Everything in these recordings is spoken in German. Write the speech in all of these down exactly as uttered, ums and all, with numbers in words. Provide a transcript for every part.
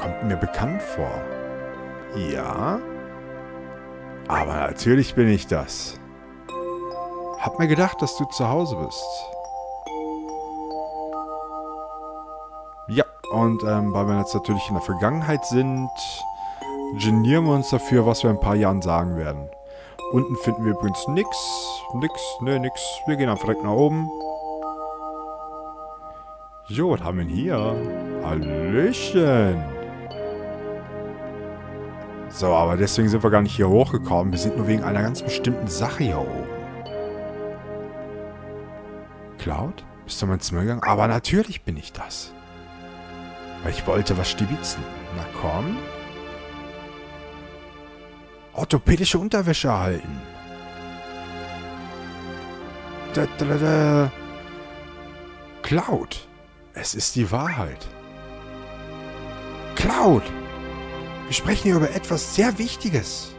kommt mir bekannt vor. Ja? Aber natürlich bin ich das. Hab mir gedacht, dass du zu Hause bist. Ja, und ähm, weil wir jetzt natürlich in der Vergangenheit sind, genieren wir uns dafür, was wir in ein paar Jahren sagen werden. Unten finden wir übrigens nix. Nix, ne, nix. Wir gehen einfach direkt nach oben. Jo, was haben wir denn hier? Hallöchen. So, aber deswegen sind wir gar nicht hier hochgekommen. Wir sind nur wegen einer ganz bestimmten Sache hier oben. Cloud? Bist du in mein Zimmer gegangen? Aber natürlich bin ich das. Weil ich wollte was stibitzen. Na komm. Orthopädische Unterwäsche erhalten. Da, da, da, da. Cloud. Es ist die Wahrheit. Cloud. Wir sprechen hier über etwas sehr Wichtiges.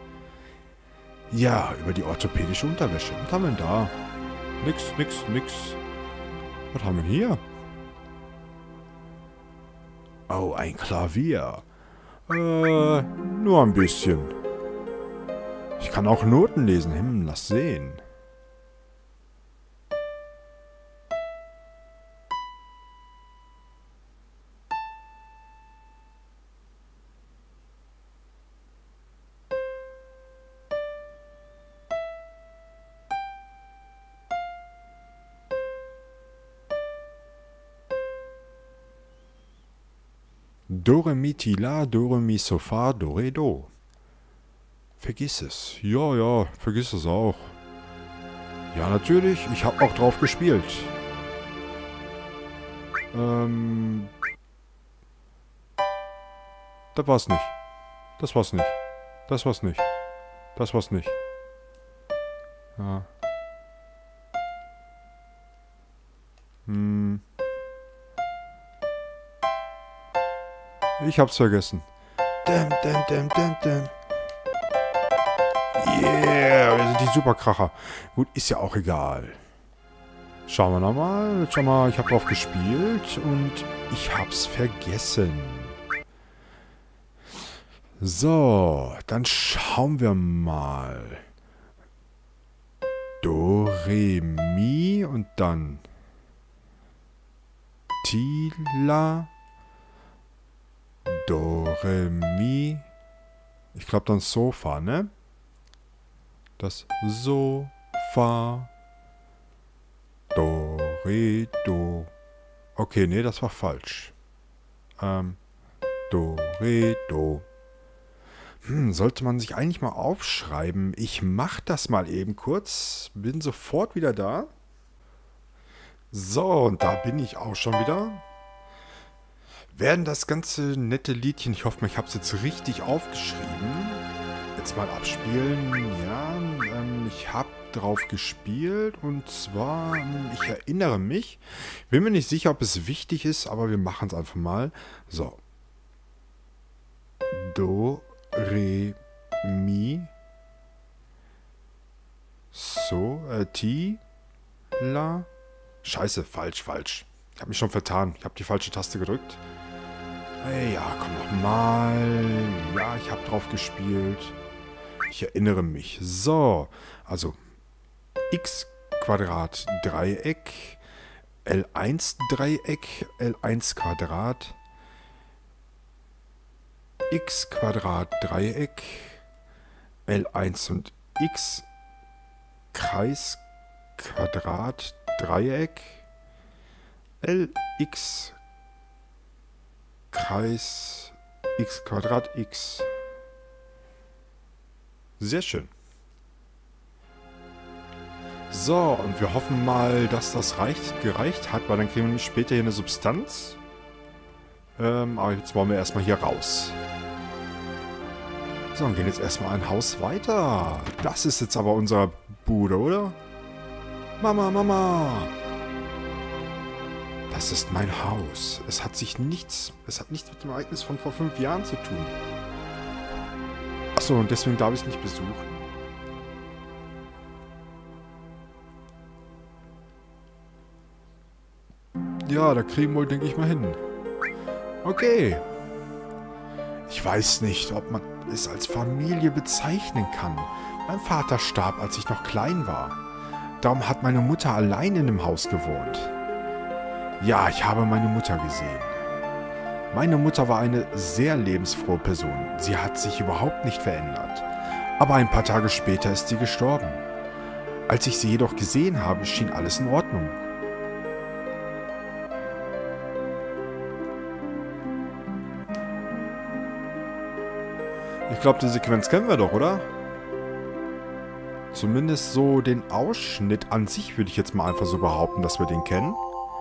Ja, über die orthopädische Unterwäsche. Was haben wir denn da? Nix, nix, nix. Was haben wir hier? Oh, ein Klavier. Äh, nur ein bisschen. Ich kann auch Noten lesen. Hm, lass sehen. Do, re, mi, ti, la, do, re, mi, so, fa, do, re, do. Vergiss es. Ja, ja, vergiss es auch. Ja, natürlich. Ich habe auch drauf gespielt. Ähm... Das war's nicht. Das war's nicht. Das war's nicht. Das war's nicht. Ja. Hm... Ich hab's vergessen. Dum, dum, dum, dum, dum. Yeah, wir sind die Superkracher. Gut, ist ja auch egal. Schauen wir nochmal. Schau mal, ich habe drauf gespielt und ich hab's vergessen. So, dann schauen wir mal. Do, Re, Mi und dann Ti, La. Do, Re, Mi. Ich glaube dann Sofa, ne? Das Sofa. Do, Re, Do. Okay, ne, das war falsch. Ähm, Do, Re, Do. Hm, sollte man sich eigentlich mal aufschreiben. Ich mach das mal eben kurz. Bin sofort wieder da. So, und da bin ich auch schon wieder. Werden das ganze nette Liedchen, ich hoffe, ich habe es jetzt richtig aufgeschrieben, jetzt mal abspielen. Ja, ähm, ich habe drauf gespielt und zwar, ähm, ich erinnere mich, bin mir nicht sicher, ob es wichtig ist, aber wir machen es einfach mal. So. Do, Re, Mi, So, äh, Ti, La. Scheiße, falsch, falsch. Ich habe mich schon vertan. Ich habe die falsche Taste gedrückt. Hey, ja, komm nochmal. Ja, ich habe drauf gespielt. Ich erinnere mich. So, also x Quadrat Dreieck, L eins Dreieck, L eins Quadrat, x Quadrat Dreieck, L eins und x Kreis Quadrat Dreieck, Lx Kreis x Quadrat x. Sehr schön. So, und wir hoffen mal, dass das reicht, gereicht hat, weil dann kriegen wir nämlich später hier eine Substanz. Ähm, aber jetzt wollen wir erstmal hier raus. So, und gehen jetzt erstmal ein Haus weiter. Das ist jetzt aber unser Bude, oder? Mama, Mama! Das ist mein Haus. Es hat sich nichts, es hat nichts mit dem Ereignis von vor fünf Jahren zu tun. Achso, und deswegen darf ich es nicht besuchen. Ja, da kriegen wir, denke ich mal, hin. Okay. Ich weiß nicht, ob man es als Familie bezeichnen kann. Mein Vater starb, als ich noch klein war. Darum hat meine Mutter allein in dem Haus gewohnt. Ja, ich habe meine Mutter gesehen. Meine Mutter war eine sehr lebensfrohe Person. Sie hat sich überhaupt nicht verändert. Aber ein paar Tage später ist sie gestorben. Als ich sie jedoch gesehen habe, schien alles in Ordnung. Ich glaube, die Sequenz kennen wir doch, oder? Zumindest so den Ausschnitt an sich würde ich jetzt mal einfach so behaupten, dass wir den kennen.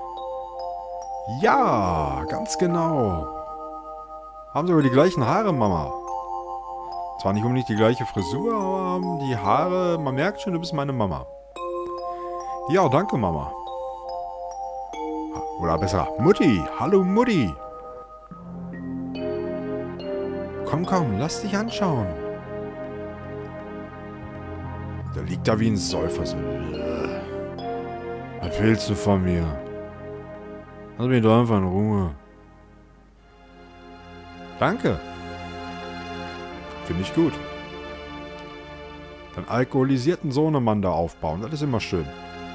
Ja, ganz genau. Haben sogar die gleichen Haare, Mama. Zwar nicht unbedingt die gleiche Frisur, aber die Haare, man merkt schon, du bist meine Mama. Ja, danke, Mama. Oder besser, Mutti. Hallo, Mutti. Komm, komm, lass dich anschauen. Der liegt da wie ein Säufer. So. Was willst du von mir? Lass mich doch einfach in Ruhe. Danke. Finde ich gut. Den alkoholisierten Sohnemann da aufbauen, das ist immer schön.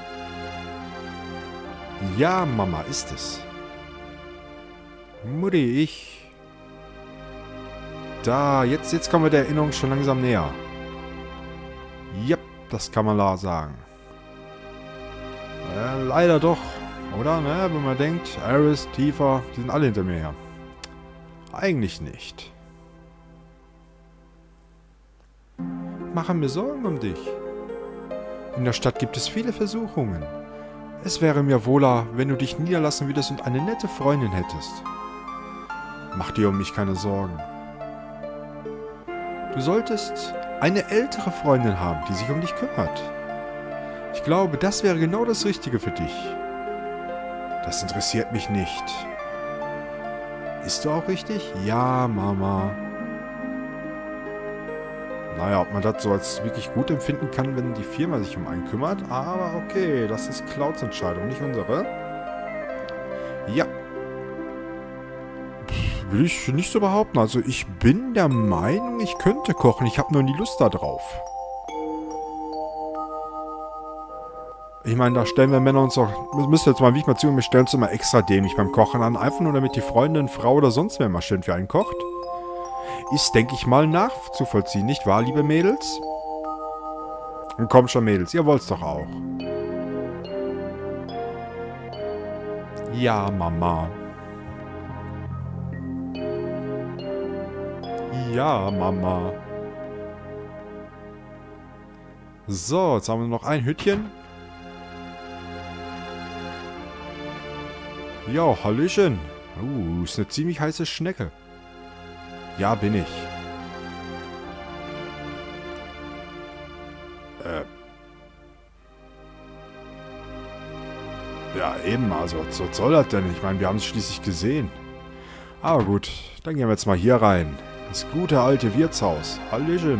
Ja, Mama, ist es. Mutti, ich... Da, jetzt, jetzt kommen wir der Erinnerung schon langsam näher. Yep, das kann man da sagen. Äh, leider doch. Oder, ne? Wenn man denkt, Aris, Tifa, die sind alle hinter mir her. Eigentlich nicht. Mache mir Sorgen um dich. In der Stadt gibt es viele Versuchungen. Es wäre mir wohler, wenn du dich niederlassen würdest und eine nette Freundin hättest. Mach dir um mich keine Sorgen. Du solltest eine ältere Freundin haben, die sich um dich kümmert. Ich glaube, das wäre genau das Richtige für dich. Das interessiert mich nicht. Ist du auch richtig? Ja, Mama. Naja, ob man das so als wirklich gut empfinden kann, wenn die Firma sich um einen kümmert. Aber okay, das ist Clouds Entscheidung, nicht unsere. Ja. Will ich nicht so behaupten. Also ich bin der Meinung, ich könnte kochen. Ich habe nur nie Lust da drauf. Ich meine, da stellen wir Männer uns doch... Müsst ihr jetzt mal, wie ich mal zu, wir stellen uns immer extra dämlich beim Kochen an. Einfach nur, damit die Freundin, Frau oder sonst wer mal schön für einen kocht. Ist, denke ich mal, nachzuvollziehen, nicht wahr, liebe Mädels? Und komm schon, Mädels, ihr wollt's doch auch. Ja, Mama. Ja, Mama. So, jetzt haben wir noch ein Hütchen. Ja, Hallöchen. Uh, ist eine ziemlich heiße Schnecke. Ja, bin ich. Äh. Ja, eben, also, was soll das denn? Ich meine, wir haben es schließlich gesehen. Aber gut, dann gehen wir jetzt mal hier rein. Das gute alte Wirtshaus. Hallöchen.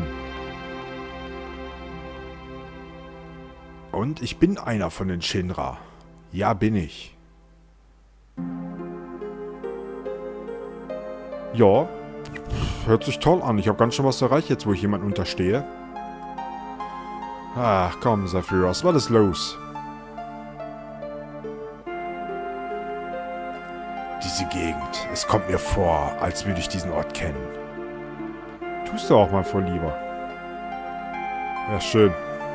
Und ich bin einer von den Shinra. Ja, bin ich. Ja. Hört sich toll an. Ich habe ganz schön was erreicht jetzt, wo ich jemanden unterstehe. Ach, komm, Sephiroth, was ist los? Diese Gegend. Es kommt mir vor, als würde ich diesen Ort kennen. Tust du auch mal voll lieber. Ja, schön.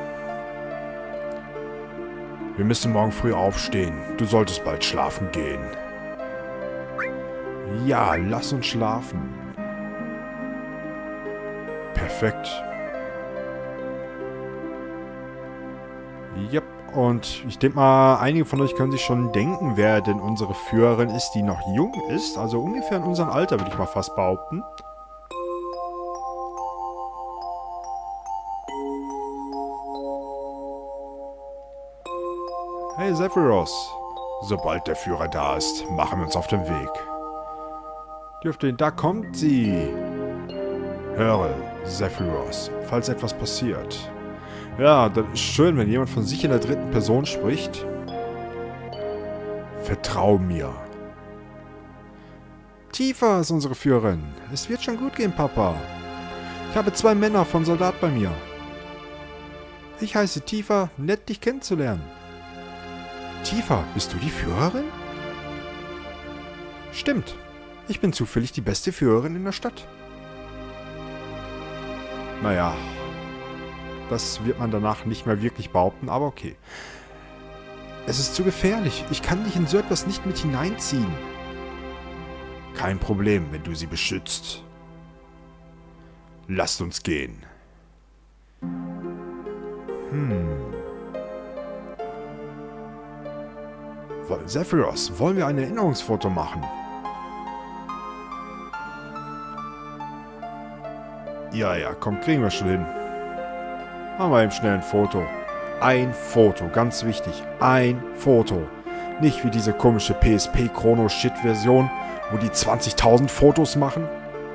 Wir müssen morgen früh aufstehen. Du solltest bald schlafen gehen. Ja, lass uns schlafen. Perfekt. Yep, und ich denke mal, einige von euch können sich schon denken, wer denn unsere Führerin ist, die noch jung ist. Also ungefähr in unserem Alter, würde ich mal fast behaupten. Hey Sephiroth. Sobald der Führer da ist, machen wir uns auf den Weg. Dürfte, da kommt sie. Höre, Sephiroth, falls etwas passiert. Ja, das ist schön, wenn jemand von sich in der dritten Person spricht. Vertrau mir. Tifa ist unsere Führerin. Es wird schon gut gehen, Papa. Ich habe zwei Männer von Soldat bei mir. Ich heiße Tifa, nett dich kennenzulernen. Tifa, bist du die Führerin? Stimmt. Ich bin zufällig die beste Führerin in der Stadt. Naja, das wird man danach nicht mehr wirklich behaupten, aber okay. Es ist zu gefährlich. Ich kann dich in so etwas nicht mit hineinziehen. Kein Problem, wenn du sie beschützt. Lasst uns gehen. Hm. Sephiroth, wollen wir ein Erinnerungsfoto machen? Ja, ja, komm, kriegen wir schon hin. Machen wir eben schnell ein Foto. Ein Foto, ganz wichtig. Ein Foto. Nicht wie diese komische P S P-Chrono-Shit-Version, wo die zwanzigtausend Fotos machen.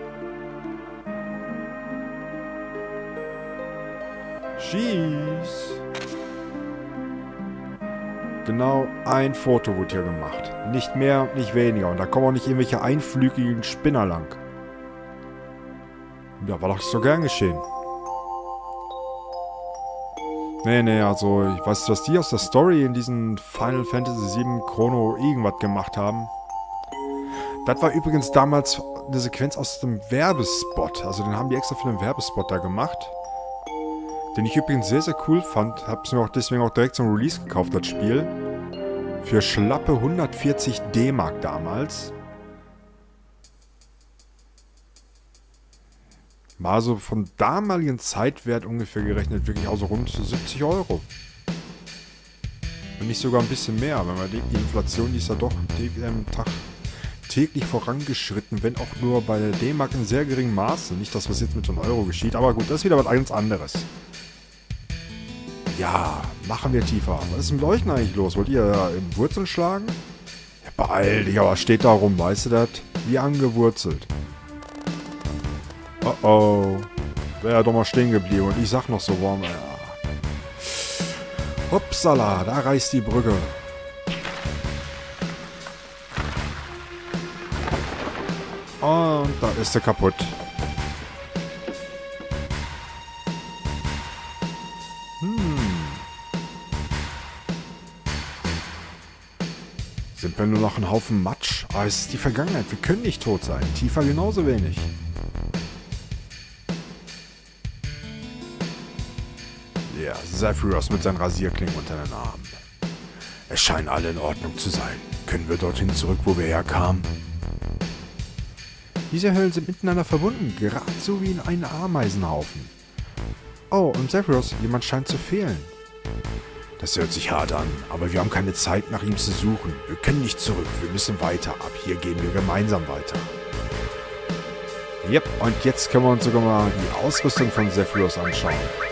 Schieß. Genau ein Foto wurde hier gemacht. Nicht mehr, nicht weniger. Und da kommen auch nicht irgendwelche einflügigen Spinner lang. Ja, war doch so gern geschehen. Nee, nee, also, ich weiß, was die aus der Story in diesen Final Fantasy sieben Chrono irgendwas gemacht haben. Das war übrigens damals eine Sequenz aus dem Werbespot. Also, den haben die extra für den Werbespot da gemacht. Den ich übrigens sehr, sehr cool fand. Hab's mir auch deswegen auch direkt zum Release gekauft, das Spiel. Für schlappe hundertvierzig D-Mark damals. War also von damaligen Zeitwert ungefähr gerechnet wirklich auch so rund siebzig Euro. Wenn nicht sogar ein bisschen mehr, wenn man denkt, die Inflation, die ist ja doch am Tag täglich vorangeschritten, wenn auch nur bei der D-Mark in sehr geringem Maße. Nicht das, was jetzt mit einem Euro geschieht, aber gut, das ist wieder was ganz anderes. Ja, machen wir tiefer. Was ist mit euch denn eigentlich los? Wollt ihr da im Wurzeln schlagen? Ja, beeil dich, aber steht da rum, weißt du das? Wie angewurzelt. Oh oh. Wäre ja doch mal stehen geblieben. Und ich sag noch so warm, ja. Hopsala, da reißt die Brücke. Und da ist sie kaputt. Hm. Sind wir nur noch ein Haufen Matsch? Ah, es ist die Vergangenheit. Wir können nicht tot sein. Tifa genauso wenig. Ja, Sephiroth mit seinen Rasierklingen unter den Armen. Es scheinen alle in Ordnung zu sein. Können wir dorthin zurück, wo wir herkamen? Diese Höhlen sind miteinander verbunden, gerade so wie in einem Ameisenhaufen. Oh, und Sephiroth, jemand scheint zu fehlen. Das hört sich hart an, aber wir haben keine Zeit, nach ihm zu suchen. Wir können nicht zurück, wir müssen weiter. Ab hier gehen wir gemeinsam weiter. Yep, und jetzt können wir uns sogar mal die Ausrüstung von Sephiroth anschauen.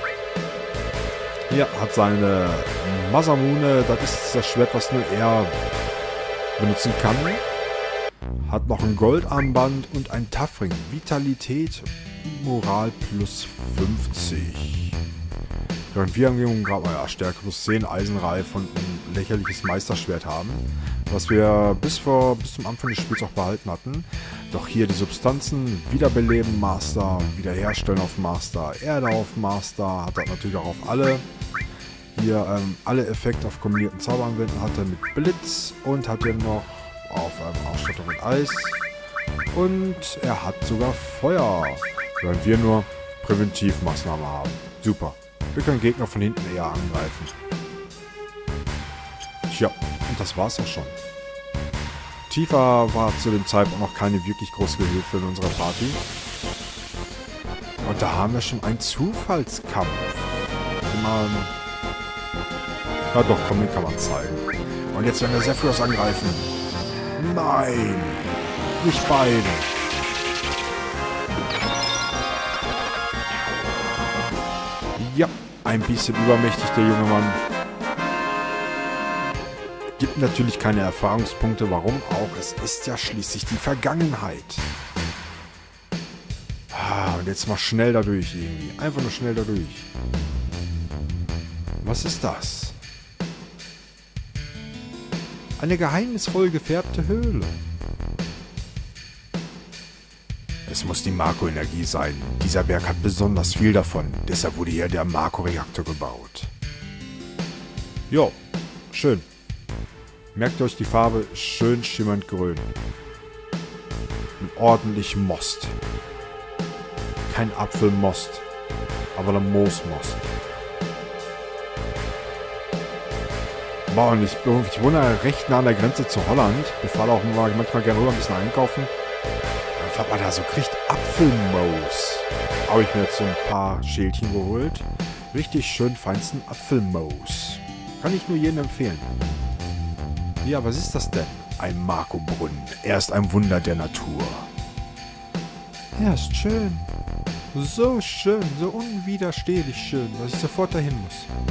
Hier hat seine Masamune, das ist das Schwert, was nur er benutzen kann. Hat noch ein Goldarmband und ein Taffring. Vitalität, Moral plus fünfzig. Während wir angehen, gerade mal ja, Stärke plus zehn, Eisenreif und ein lächerliches Meisterschwert haben. Was wir bis vor bis zum Anfang des Spiels auch behalten hatten. Doch hier die Substanzen, Wiederbeleben Master, Wiederherstellen auf Master, Erde auf Master, hat er natürlich auch auf alle. Hier ähm, alle Effekte auf kombinierten Zauberanwendungen hat er mit Blitz und hat er noch auf ähm, Ausstattung mit Eis. Und er hat sogar Feuer, während wir nur Präventivmaßnahmen haben. Super. Wir können Gegner von hinten eher angreifen. Tja, und das war's auch schon. Tifa war zu dem Zeitpunkt noch keine wirklich große Hilfe in unserer Party. Und da haben wir schon einen Zufallskampf. Den man... Na doch, komm, den kann man zeigen. Und jetzt werden wir Sephiroth angreifen. Nein! Nicht beide! Ja, ein bisschen übermächtig, der junge Mann. Gibt natürlich keine Erfahrungspunkte, warum auch. Es ist ja schließlich die Vergangenheit. Ah, und jetzt mal schnell dadurch irgendwie. Einfach nur schnell dadurch. Was ist das? Eine geheimnisvoll gefärbte Höhle. Es muss die Marco-Energie sein. Dieser Berg hat besonders viel davon. Deshalb wurde hier der Marco-Reaktor gebaut. Jo, schön. Merkt euch die Farbe, schön schimmernd grün. Und ordentlich Most. Kein Apfelmost, aber der Moosmost. Boah, und ich, ich wohne recht nah an der Grenze zu Holland. Wir fahren auch manchmal gerne rüber ein bisschen einkaufen. Dann fährt man da so, kriegt Apfelmoos. Habe ich mir jetzt so ein paar Schälchen geholt. Richtig schön feinsten Apfelmoos. Kann ich nur jedem empfehlen. Ja, was ist das denn? Ein Marco-Brunnen. Er ist ein Wunder der Natur. Er ist schön. So schön, so unwiderstehlich schön, dass ich sofort dahin muss.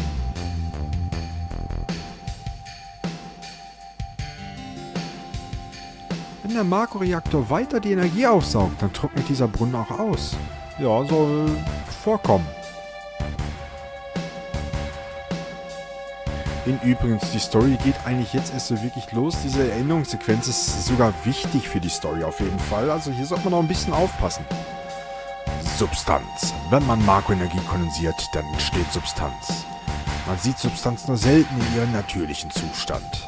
Wenn der Marco-Reaktor weiter die Energie aufsaugt, dann trocknet dieser Brunnen auch aus. Ja, soll vorkommen. In übrigens, die Story geht eigentlich jetzt erst so wirklich los. Diese Erinnerungssequenz ist sogar wichtig für die Story auf jeden Fall. Also hier sollte man noch ein bisschen aufpassen. Substanz. Wenn man Marco-Energie kondensiert, dann entsteht Substanz. Man sieht Substanz nur selten in ihrem natürlichen Zustand.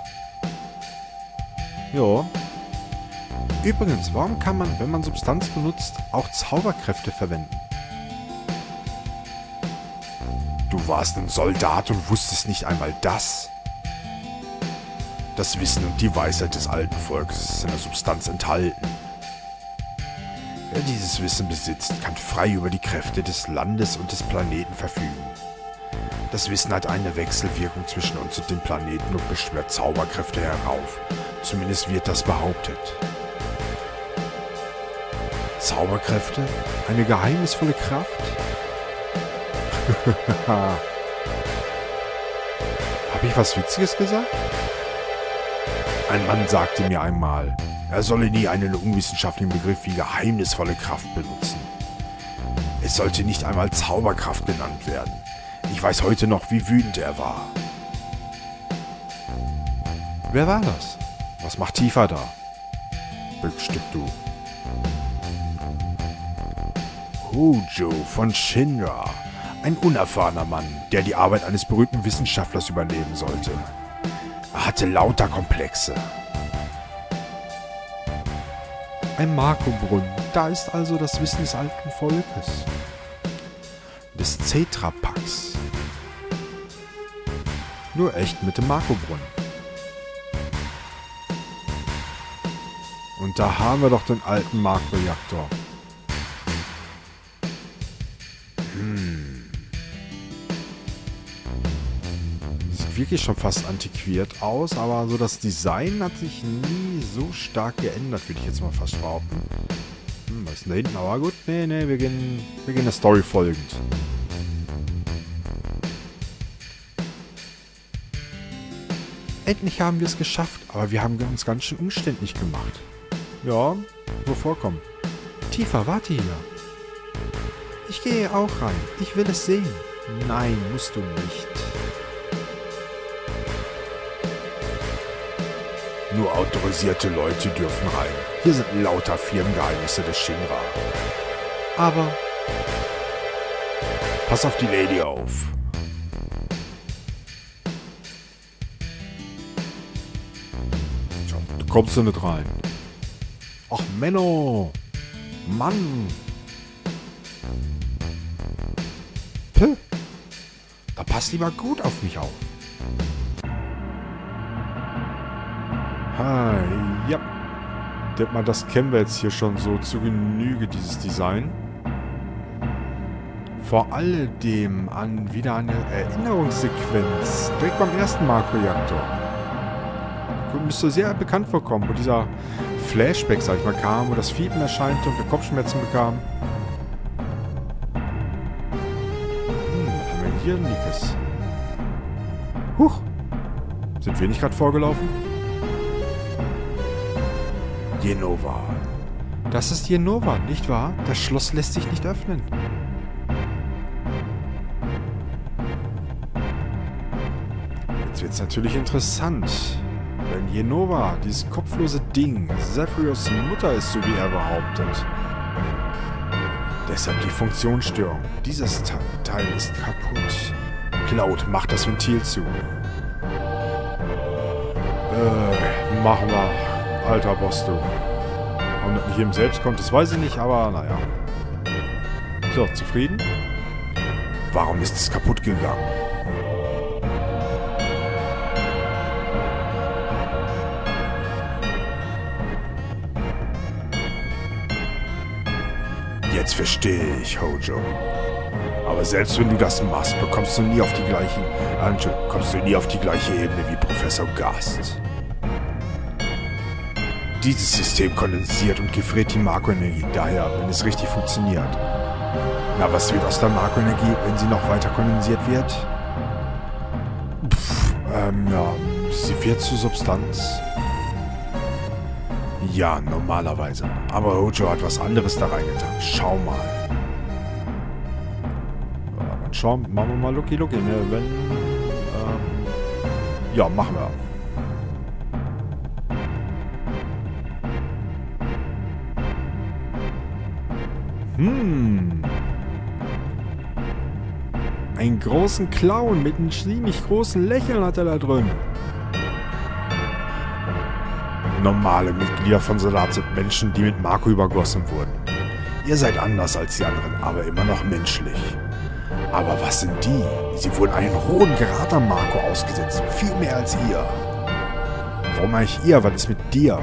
Jo. Übrigens, warum kann man, wenn man Substanz benutzt, auch Zauberkräfte verwenden? Du warst ein Soldat und wusstest nicht einmal das. Das Wissen und die Weisheit des alten Volkes ist in der Substanz enthalten. Wer dieses Wissen besitzt, kann frei über die Kräfte des Landes und des Planeten verfügen. Das Wissen hat eine Wechselwirkung zwischen uns und dem Planeten und beschwört Zauberkräfte herauf. Zumindest wird das behauptet. Zauberkräfte? Eine geheimnisvolle Kraft? Habe ich was Witziges gesagt? Ein Mann sagte mir einmal, er solle nie einen unwissenschaftlichen Begriff wie geheimnisvolle Kraft benutzen. Es sollte nicht einmal Zauberkraft genannt werden. Ich weiß heute noch, wie wütend er war. Wer war das? Was macht Tifa da? Bückstück du. Hojo von Shinra. Ein unerfahrener Mann, der die Arbeit eines berühmten Wissenschaftlers übernehmen sollte. Er hatte lauter Komplexe. Ein Marco-Brunnen. Da ist also das Wissen des alten Volkes. Des Cetra-Packs. Nur echt mit dem Marco-Brunnen. Und da haben wir doch den alten Marco-Reaktor. Hm. Sieht wirklich schon fast antiquiert aus, aber so das Design hat sich nie so stark geändert, würde ich jetzt mal fast behaupten. Hm, was ist denn da hinten? Aber gut, nee, nee, wir gehen, wir gehen der Story folgend. Endlich haben wir es geschafft, aber wir haben uns ganz schön umständlich gemacht. Ja, so vorkommen. Tifa, warte hier. Ich gehe auch rein. Ich will es sehen. Nein, musst du nicht. Nur autorisierte Leute dürfen rein. Hier sind lauter Firmengeheimnisse des Shinra. Aber pass auf die Lady auf. Du kommst du nicht rein. Ach, Menno. Mann. Puh. Da passt lieber gut auf mich auf. Hi, ja. Ich denke mal, das kennen wir jetzt hier schon so zu Genüge, dieses Design. Vor alledem an wieder eine Erinnerungssequenz. Direkt beim ersten Marco-Reaktor. Müsste sehr bekannt vorkommen, wo dieser Flashback, sag ich mal, kam, wo das Fiepen erscheinte und wir Kopfschmerzen bekamen. Hm, was haben wir hier, Nikes? Huch! Sind wir nicht gerade vorgelaufen? Jenova. Das ist Jenova, nicht wahr? Das Schloss lässt sich nicht öffnen. Jetzt wird es natürlich interessant. Wenn Jenova, dieses kopflose Ding, Zephyros Mutter ist, so wie er behauptet. Deshalb die Funktionsstörung. Dieses Te Teil ist kaputt. Cloud, mach das Ventil zu. Äh, machen wir. Alter Boss, du. Ob das nicht jedem selbst kommt, das weiß ich nicht, aber naja. So, zufrieden? Warum ist es kaputt gegangen? Jetzt verstehe ich, Hojo. Aber selbst wenn du das machst, bekommst du nie auf die gleichen, äh, kommst du nie auf die gleiche Ebene wie Professor Gast. Dieses System kondensiert und gefriert die Makroenergie, daher, wenn es richtig funktioniert. Na, was wird aus der Makroenergie, wenn sie noch weiter kondensiert wird? Pff, ähm, ja, sie wird zu Substanz. Ja, normalerweise. Aber Hojo hat was anderes da reingetan. Schau mal. Ja, dann schauen, machen wir mal Lucky Lucky, ne? Wenn, ähm, ja, machen wir. Hm. Einen großen Clown mit einem ziemlich großen Lächeln hat er da drin. Normale Mitglieder von Soldat sind Menschen, die mit Marco übergossen wurden. Ihr seid anders als die anderen, aber immer noch menschlich. Aber was sind die? Sie wurden einen hohen Grad an Marco ausgesetzt. Viel mehr als ihr. Warum eigentlich ihr? Was ist mit dir?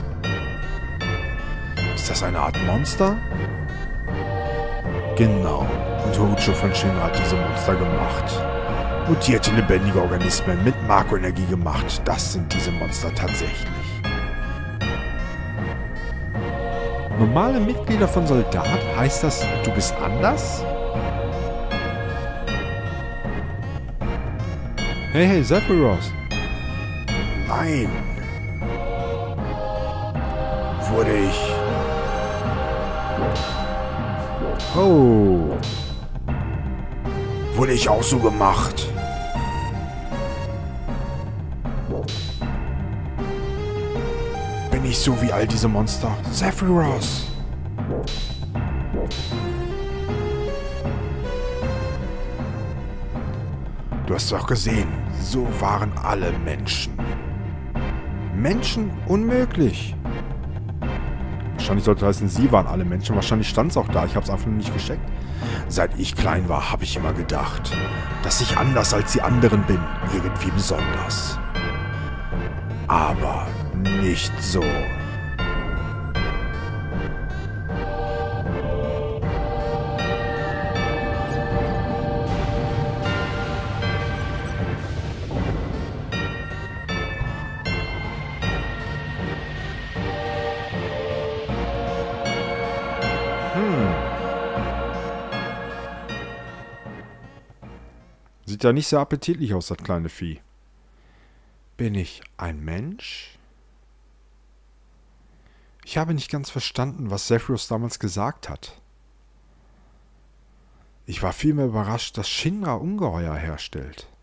Ist das eine Art Monster? Genau. Und Hojo von Shinra hat diese Monster gemacht. Mutierte lebendige Organismen mit Marco-Energie gemacht. Das sind diese Monster tatsächlich. Normale Mitglieder von Soldat? Heißt das, du bist anders? Hey, hey, Sephiroth. Nein. Wurde ich... Oh. Wurde ich auch so gemacht? Bin ich so wie all diese Monster? Sephiroth! Du hast doch gesehen, so waren alle Menschen. Menschen? Unmöglich. Wahrscheinlich sollte heißen, sie waren alle Menschen. Wahrscheinlich stand es auch da. Ich habe es einfach nur nicht gecheckt. Seit ich klein war, habe ich immer gedacht, dass ich anders als die anderen bin. Irgendwie besonders. Aber nicht so. Sieht ja nicht sehr appetitlich aus, das kleine Vieh. Bin ich ein Mensch? Ich habe nicht ganz verstanden, was Sephiroth damals gesagt hat. Ich war vielmehr überrascht, dass Shinra Ungeheuer herstellt.